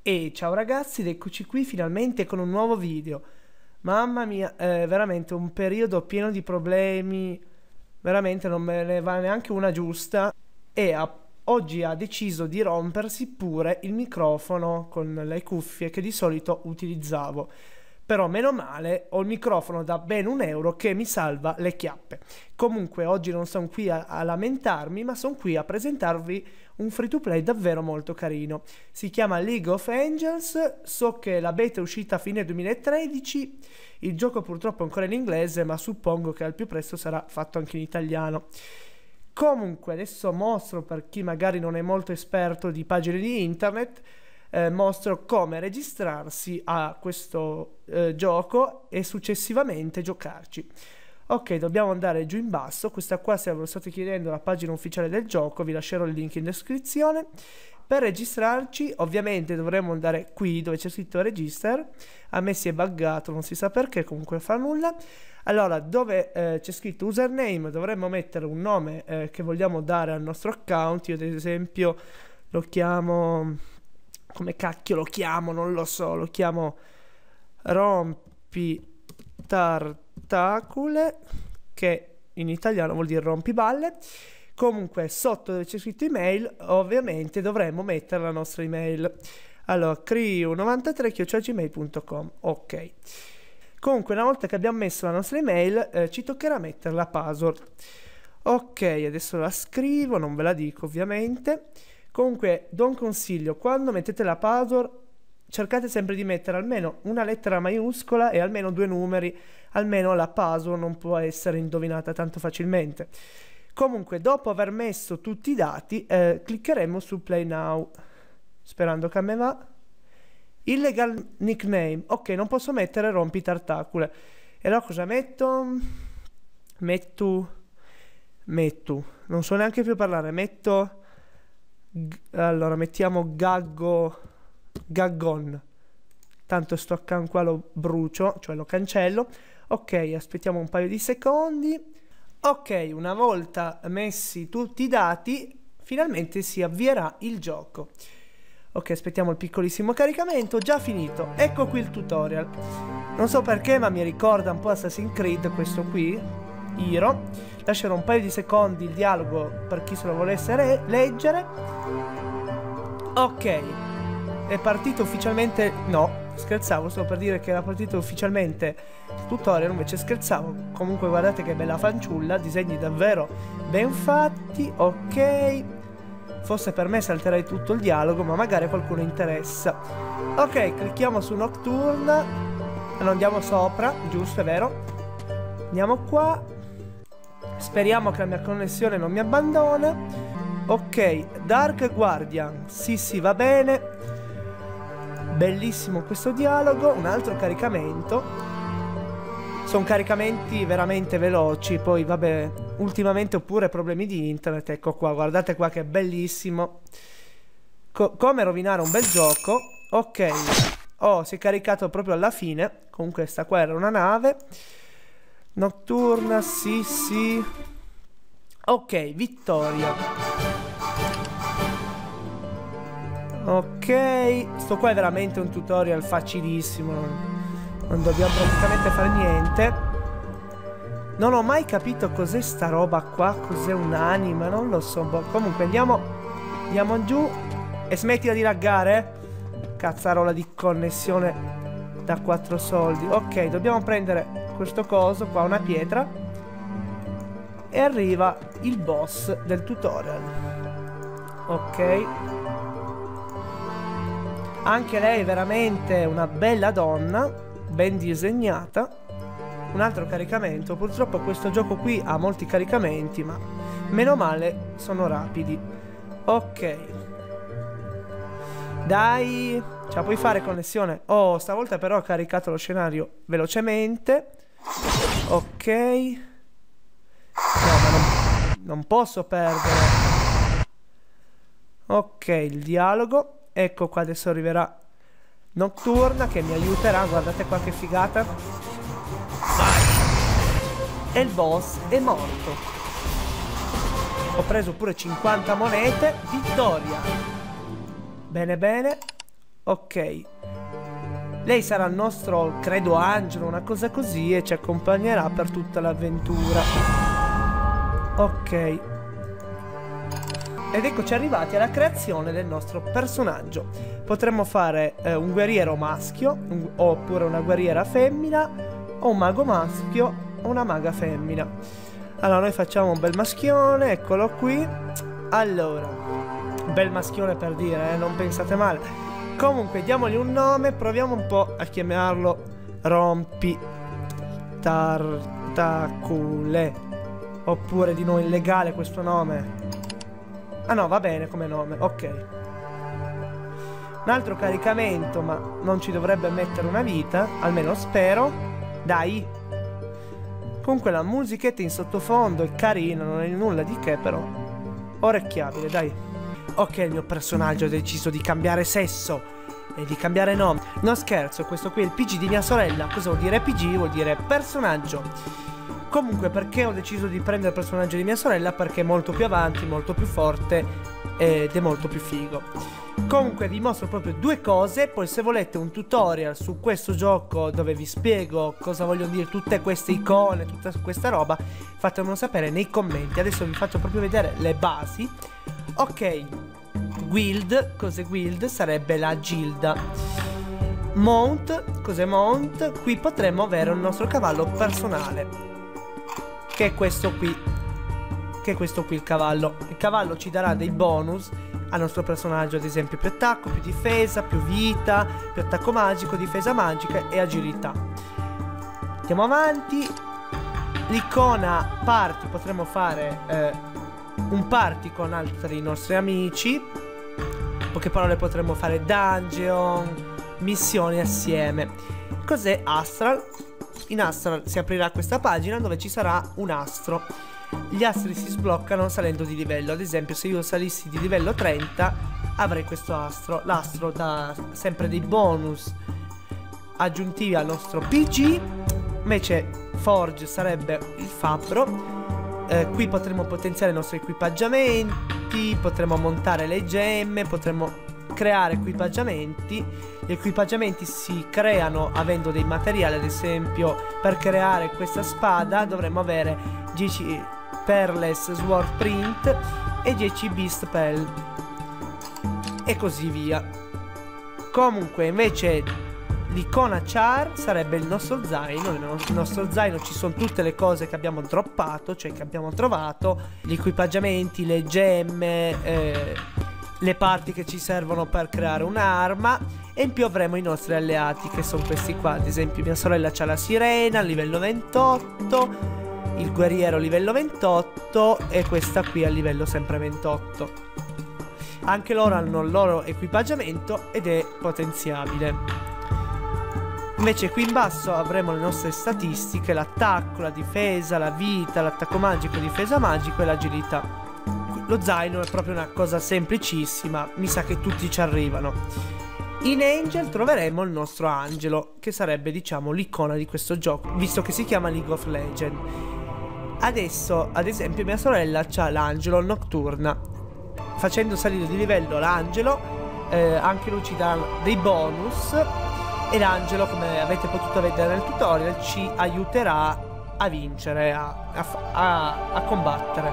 E ciao ragazzi, ed eccoci qui finalmente con un nuovo video. Mamma mia, veramente un periodo pieno di problemi, veramente non me ne va neanche una giusta. Oggi ha deciso di rompersi pure il microfono con le cuffie che di solito utilizzavo. Però meno male, ho il microfono da ben €1 che mi salva le chiappe. Comunque oggi non sono qui a lamentarmi, ma sono qui a presentarvi un free to play davvero molto carino. Si chiama League of Angels, so che la beta è uscita a fine 2013, il gioco purtroppo è ancora in inglese, ma suppongo che al più presto sarà fatto anche in italiano. Comunque adesso mostro, per chi magari non è molto esperto di pagine di internet, mostro come registrarsi a questo gioco e successivamente giocarci. Ok, dobbiamo andare giù in basso. Questa qua, se ve lo state chiedendo, è la pagina ufficiale del gioco, vi lascerò il link in descrizione. Per registrarci ovviamente dovremo andare qui dove c'è scritto register. A me si è buggato, non si sa perché, comunque fa nulla. Allora, dove c'è scritto username dovremmo mettere un nome che vogliamo dare al nostro account. Io ad esempio lo chiamo... come cacchio lo chiamo? Non lo so, lo chiamo Rompitartacule, che in italiano vuol dire rompiballe. Comunque sotto dove c'è scritto email ovviamente dovremmo mettere la nostra email. Allora, criu93@gmail.com. ok. Comunque una volta che abbiamo messo la nostra email ci toccherà mettere la password. Ok, adesso la scrivo, non ve la dico ovviamente. Comunque do un consiglio: quando mettete la password cercate sempre di mettere almeno una lettera maiuscola e almeno 2 numeri, almeno la password non può essere indovinata tanto facilmente. Comunque dopo aver messo tutti i dati cliccheremo su Play Now, sperando che a me va. Illegal nickname, ok, non posso mettere rompitartacule. E allora cosa metto? Metto, non so neanche più parlare, allora mettiamo Gaggon, tanto sto account qua lo brucio, cioè lo cancello. Ok, aspettiamo un paio di secondi. Ok, una volta messi tutti i dati finalmente si avvierà il gioco. Ok, aspettiamo il piccolissimo caricamento. Già finito, ecco qui il tutorial. Non so perché, ma mi ricorda un po' Assassin's Creed questo qui, Hero. Lascerò un paio di secondi il dialogo per chi se lo volesse leggere. Ok, è partito ufficialmente. No, scherzavo, stavo per dire che era partito ufficialmente il tutorial, invece scherzavo. Comunque guardate che bella fanciulla, disegni davvero ben fatti. Ok, forse per me salterei tutto il dialogo, ma magari a qualcuno interessa. Ok, clicchiamo su Nocturne. Non andiamo sopra, giusto, è vero. Andiamo qua. Speriamo che la mia connessione non mi abbandona. Ok, Dark Guardian. Sì, va bene. Bellissimo questo dialogo. Un altro caricamento. Sono caricamenti veramente veloci. Poi vabbè, ultimamente ho pure problemi di internet. Ecco qua, guardate qua che bellissimo. Come rovinare un bel gioco. Ok. Oh, si è caricato proprio alla fine. Comunque questa qua era una nave. Nocturna, sì. Ok, vittoria. Ok, sto qua è veramente un tutorial facilissimo. Non dobbiamo praticamente fare niente. Non ho mai capito cos'è sta roba qua. Cos'è un'anima, non lo so. Comunque andiamo giù. E smettila di laggare. Cazzarola di connessione da 4 soldi. Ok, dobbiamo prendere questo coso qua, una pietra, e arriva il boss del tutorial. Ok, anche lei è veramente una bella donna, ben disegnata. Un altro caricamento. Purtroppo questo gioco qui ha molti caricamenti, ma meno male sono rapidi. Ok, dai, ce la puoi fare connessione? Oh, stavolta però ho caricato lo scenario velocemente. Ok. No, ma non posso perdere. Ok, il dialogo. Ecco qua, adesso arriverà Nocturna che mi aiuterà. Guardate qua che figata. Vai. E il boss è morto. Ho preso pure 50 monete. Vittoria. Bene. Ok. Lei sarà il nostro, credo, angelo, una cosa così, e ci accompagnerà per tutta l'avventura. Ok. Ed eccoci arrivati alla creazione del nostro personaggio. Potremmo fare un guerriero maschio, oppure una guerriera femmina, o un mago maschio, o una maga femmina. Allora noi facciamo un bel maschione, eccolo qui. Allora, bel maschione per dire, non pensate male. Comunque diamogli un nome, proviamo un po' a chiamarlo Rompi Tartacule. Oppure di nome illegale questo nome. Ah no, va bene come nome, ok. Un altro caricamento, ma non ci dovrebbe mettere una vita, almeno spero. Dai. Comunque la musichetta in sottofondo è carina, non è nulla di che, però orecchiabile, dai. Ok, il mio personaggio ha deciso di cambiare sesso e di cambiare nome. No scherzo, questo qui è il PG di mia sorella. Cosa vuol dire PG? Vuol dire personaggio. Comunque, perché ho deciso di prendere il personaggio di mia sorella? Perché è molto più avanti, molto più forte ed è molto più figo. Comunque vi mostro proprio due cose. Poi se volete un tutorial su questo gioco dove vi spiego cosa vogliono dire tutte queste icone, tutta questa roba, fatemelo sapere nei commenti. Adesso vi faccio proprio vedere le basi. Ok, guild, cos'è guild? Sarebbe la gilda. Mount, cos'è mount? Qui potremmo avere il nostro cavallo personale, che è questo qui. Che è questo qui il cavallo. Il cavallo ci darà dei bonus al nostro personaggio, ad esempio più attacco, più difesa, più vita, più attacco magico, difesa magica e agilità. Andiamo avanti. L'icona party, potremmo fare un party con altri nostri amici. In poche parole potremmo fare dungeon, missioni assieme. Cos'è Astral? In Astral si aprirà questa pagina dove ci sarà un astro. Gli astri si sbloccano salendo di livello. Ad esempio, se io salissi di livello 30 avrei questo astro. L'astro dà sempre dei bonus aggiuntivi al nostro PG. Invece Forge sarebbe il fabbro. Qui potremo potenziare i nostri equipaggiamenti, potremo montare le gemme, potremo creare equipaggiamenti. Gli equipaggiamenti si creano avendo dei materiali. Ad esempio, per creare questa spada dovremmo avere 10 Perles Sword Print e 10 Beast Pel e così via. Comunque invece l'icona Char sarebbe il nostro zaino. Nel nostro zaino ci sono tutte le cose che abbiamo droppato, cioè che abbiamo trovato, gli equipaggiamenti, le gemme, le parti che ci servono per creare un'arma. E in più avremo i nostri alleati, che sono questi qua. Ad esempio mia sorella c'ha la sirena livello 28, il guerriero livello 28 e questa qui a livello sempre 28. Anche loro hanno il loro equipaggiamento ed è potenziabile. Invece qui in basso avremo le nostre statistiche, l'attacco, la difesa, la vita, l'attacco magico, difesa magico e l'agilità. Lo zaino è proprio una cosa semplicissima, mi sa che tutti ci arrivano. In Angel troveremo il nostro angelo, che sarebbe, diciamo, l'icona di questo gioco, visto che si chiama League of Legends. Adesso, ad esempio, mia sorella ha l'angelo notturna. Facendo salire di livello l'angelo, anche lui ci dà dei bonus. E l'angelo, come avete potuto vedere nel tutorial, ci aiuterà a vincere, a combattere.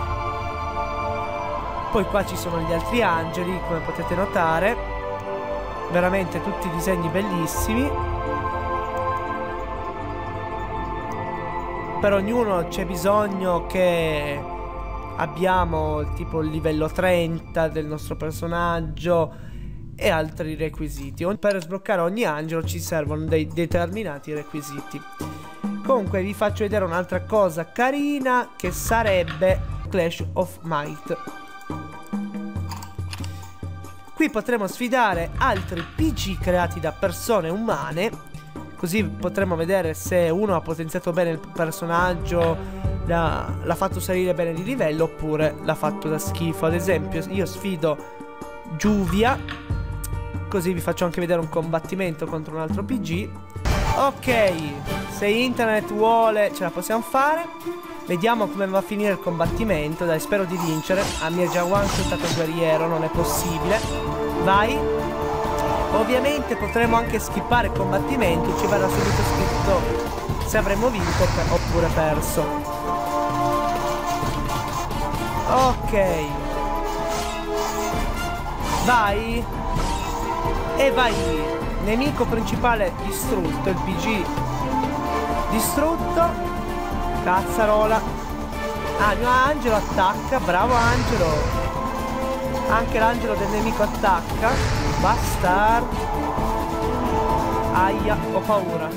Poi qua ci sono gli altri angeli, come potete notare. Veramente tutti disegni bellissimi. Per ognuno c'è bisogno che abbiamo tipo il livello 30 del nostro personaggio e altri requisiti. Per sbloccare ogni angelo ci servono dei determinati requisiti. Comunque vi faccio vedere un'altra cosa carina, che sarebbe Clash of Might. Qui potremo sfidare altri PG creati da persone umane, così potremo vedere se uno ha potenziato bene il personaggio, l'ha fatto salire bene di livello, oppure l'ha fatto da schifo. Ad esempio io sfido Giuvia, così vi faccio anche vedere un combattimento contro un altro PG. Ok, se internet vuole ce la possiamo fare. Vediamo come va a finire il combattimento. Dai, spero di vincere. Ah, mi è già one-shottato il guerriero, non è possibile. Vai. Ovviamente potremo anche skippare il combattimento, ci verrà subito scritto se avremo vinto oppure perso. Ok. Vai. E vai. Nemico principale distrutto, il PG distrutto. Cazzarola. Ah, il mio angelo attacca, bravo angelo. Anche l'angelo del nemico attacca. Bastard. Aia, ho paura.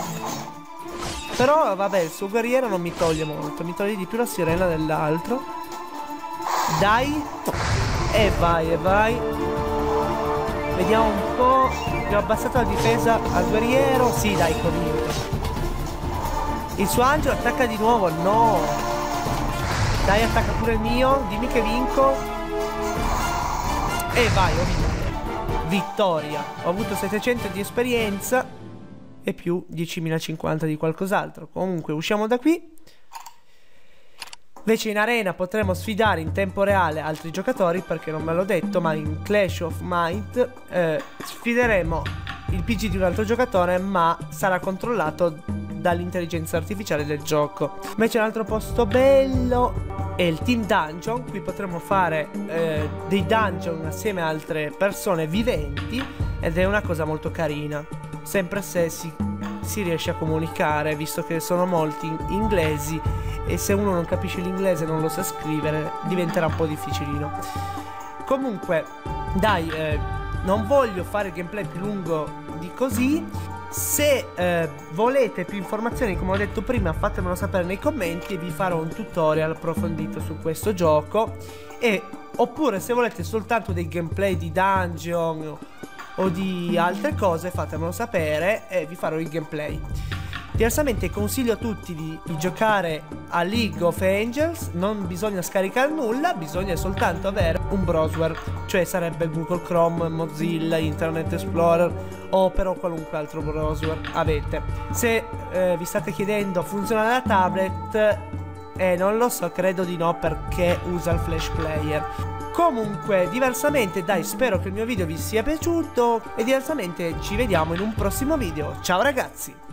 Però vabbè, il suo guerriero non mi toglie molto, mi toglie di più la sirena dell'altro. Dai. E vai, e vai. Vediamo un po'. Gli ho abbassato la difesa al guerriero. Sì, dai, convinto. Il suo angelo attacca di nuovo. No. Dai, attacca pure il mio. Dimmi che vinco. E vai, ho vinto. Vittoria. Ho avuto 700 di esperienza e più 10.050 di qualcos'altro. Comunque usciamo da qui. Invece in arena potremo sfidare in tempo reale altri giocatori, perché non me l'ho detto, ma in Clash of Might sfideremo il PG di un altro giocatore, ma sarà controllato dall'intelligenza artificiale del gioco. Invece un altro posto bello è il Team Dungeon. Qui potremo fare dei dungeon assieme a altre persone viventi ed è una cosa molto carina, sempre se si riesce a comunicare, visto che sono molti inglesi e se uno non capisce l'inglese e non lo sa scrivere diventerà un po' difficilino. Comunque dai, non voglio fare gameplay più lungo di così. Se volete più informazioni, come ho detto prima, fatemelo sapere nei commenti e vi farò un tutorial approfondito su questo gioco. Oppure se volete soltanto dei gameplay di dungeon o di altre cose, fatemelo sapere e vi farò il gameplay. Diversamente consiglio a tutti di giocare a League of Angels. Non bisogna scaricare nulla, bisogna soltanto avere un browser, cioè sarebbe Google Chrome, Mozilla, Internet Explorer o però qualunque altro browser avete. Se vi state chiedendo funziona la tablet, non lo so, credo di no, perché usa il Flash Player. Comunque, diversamente, dai, spero che il mio video vi sia piaciuto e diversamente ci vediamo in un prossimo video. Ciao ragazzi!